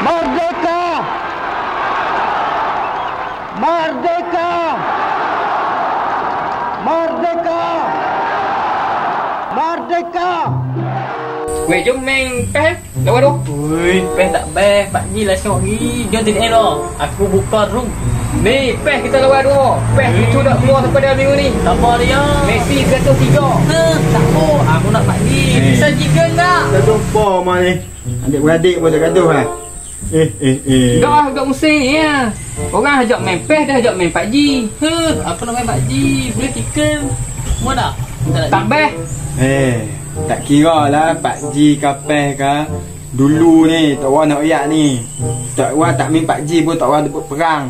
Merdeka! Merdeka! Merdeka! Merdeka! Weh, jom main PES. Lawan tu. Ui, PES tak best. Pak Ji lah syok ni. Jom tidak elok. Aku buka room. Ni, PES kita lawan tu. PES itu dah keluar daripada minggu ni. Tak apa dia. Messi 103. Tak apa. Aku nak Pak Ji. Bisa jika tak? Dah jumpa mah ni. Adik-beradik pun dah gaduh lah. Dah agak musim ya. Orang ajak main PES, dah ajak main PUBG. Aku nak main Pak Ji. Boleh tikel. Mau tak? Tak best. Tak kira lah Pak Ji ke PES ke. Dulu ni tak orang nak oyak ni. Tak orang tak main Pak Ji pun tak orang debut perang.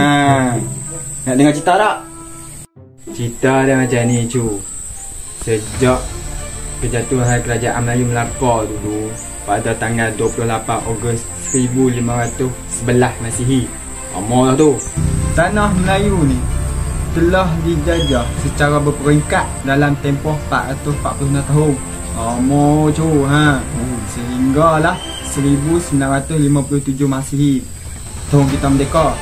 Nak dengar cerita tak? Cerita dia macam ni cu. Sejak kejatuhan kerajaan Melayu Melaka dulu pada tanggal 28 Ogos 1511 Masihi. Lama lah tu. Tanah Melayu ni telah dijajah secara berperingkat dalam tempoh 446 tahun. Lama cu sehinggalah 1957 Masihi tahun kita merdeka.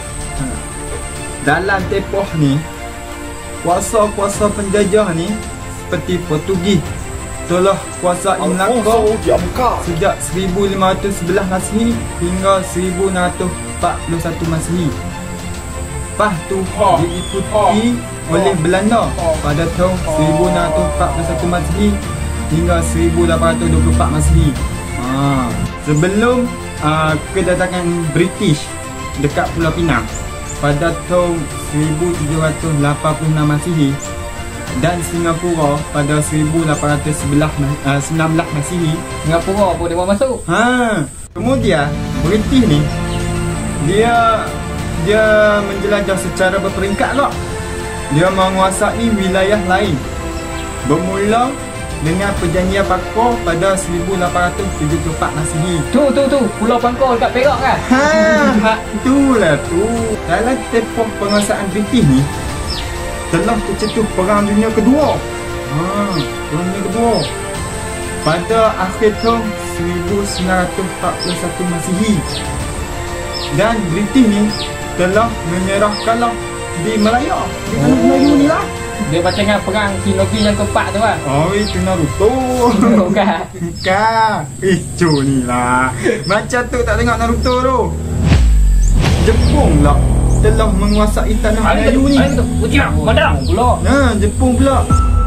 Dalam tempoh ni kuasa-kuasa penjajah ni seperti Portugis telah kuasai Melaka sejak 1511 Masihi hingga 1641 Masihi. Lepas tu diikuti oleh Belanda pada tahun 1641 Masihi hingga 1824 Masihi. Sebelum kedatangan British dekat Pulau Pinang pada tahun 1786 Masihi dan Singapura pada 1819 Masihi. Singapura pun dia mau masuk. Kemudian British ni dia menjelajah secara berperingkat tak. Dia menguasai wilayah lain. Bermula dengan perjanjian Pangkor pada 1874 Masihi. Tu Pulau Pangkor dekat Perak kan? Itulah tu. Dalam tempoh penguasaan British ni telah tercetus Perang Dunia Kedua. Perang Dunia Kedua pada akhir tahun 1941 Masihi. Dan British ni telah menyerah kalah di Melaya, di tanah Melayu ni lah. Dia macam dengan perang Shinobi yang keempat tu kan? Oh, itu Naruto. Bukan. Bukan. Itu ni lah. Macam tu tak tengok Naruto tu. Jepun lah telah menguasai tanah Melayu ni. Padang pula. Jepun pula.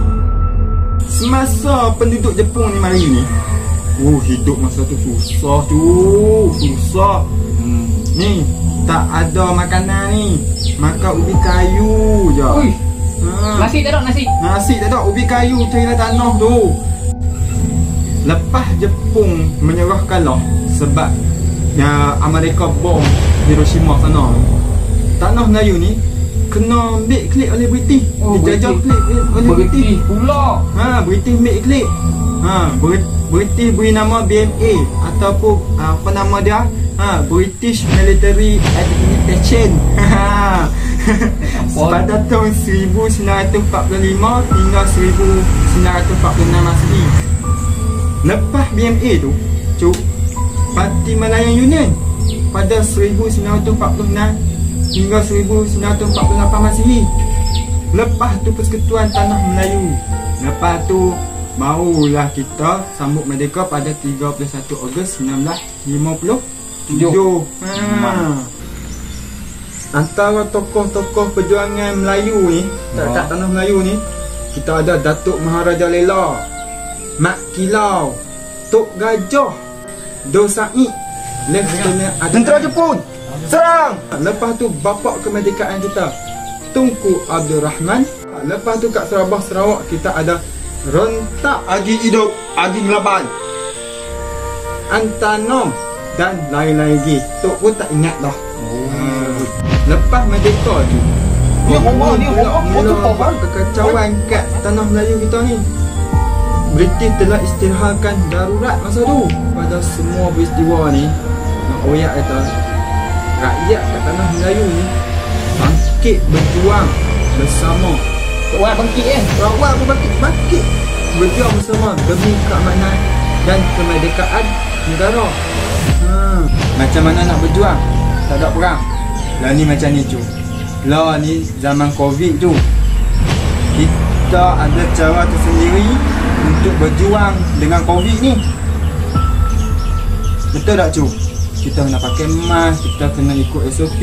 Semasa penduduk Jepun ni mari ni, hidup masa tu susah tu. Susah. Ni tak ada makanan ni. Makan ubi kayu je. Nasi tak ada nasi. Nasi tak ada, ubi kayu carilah tanah tu. Lepas Jepun menyerah kalah sebab Amerika bom Hiroshima sana, tanah Melayu ni kena ambil klik oleh British. Dijajah klik oleh British pula. British ambil klik. British beri nama BMA ataupun apa nama dia? British Military Administration. Pada tahun 1945 hingga 1946 Masihi. Lepas BMA tu, Parti Malayan Union pada 1946 hingga 1948 Masihi. Lepas tu Persekutuan Tanah Melayu. Lepas tu barulah kita sambut merdeka pada 31 Ogos 1957. Antara tokoh-tokoh perjuangan Melayu ni, kat tanah Melayu ni, kita ada Datuk Maharaja Lela, Mat Kilau, Tok Gajah, Do Said, Lieutenant Tentera Jepun serang. Lepas tu bapa kemerdekaan kita, Tunku Abdul Rahman. Lepas tu kat Sabah Sarawak kita ada Rentak Agi Hidup Agi Ngelaban, Antanom dan lain-lain lagi. Tok pun tak ingat dah. Lepas merdeka tu, kekacauan kat tanah Melayu kita ni. British telah isytiharkan darurat masa tu. Pada semua peristiwa ni, nak oyak kata rakyat kat tanah Melayu ni bangkit berjuang bersama. Orang bangkit Orang pun bangkit berjuang bersama demi keamanan dan kemerdekaan negara. Macam mana nak berjuang? Tak ada perang. Lah ni macam ni cu. Lah ni zaman Covid tu. Kita ada cara tersendiri untuk berjuang dengan Covid ni. Betul tak cu? Kita kena pakai mask, kita kena ikut SOP.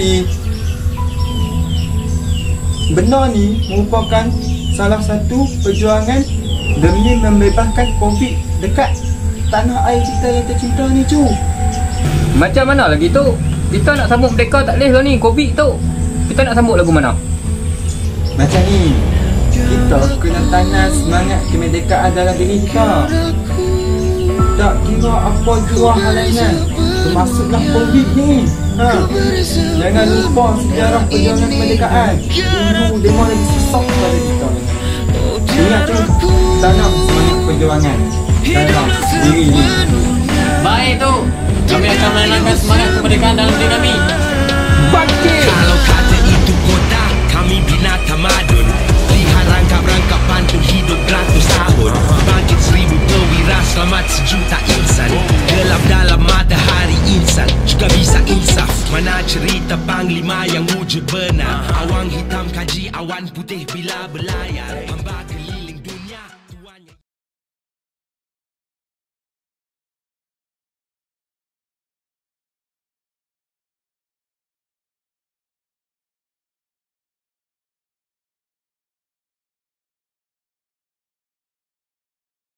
Benda ni merupakan salah satu perjuangan demi membebaskan Covid dekat tanah air kita yang tercinta ni cu. Macam mana lagi tu? Kita nak sambut merdeka tak boleh lah ni, Covid tu. Kita nak sambut lagu mana? Macam ni, kita kena tanam semangat kemerdekaan dalam diri kita. Tak kira apa jua halangan, termasuklah Covid ni. Jangan lupa sejarah perjuangan kemerdekaan. Dulu demo lagi susah pada kita. Ingat tu, tanam semangat perjuangan dalam diri ni. Baik tu. Kami akan menanamkan semangat kemerdekaan dalam diri kami. Bangkit! Kalau kata itu kota, kami bina tamadun. Lihat rangkap-rangkap pantun hidup ratus tahun. Bangkit 1000 perwira, selamat sejuta insan. Gelap dalam matahari insan, juga bisa insaf. Mana cerita panglima yang wujud benar. Awang hitam kaji awan putih bila berlayar.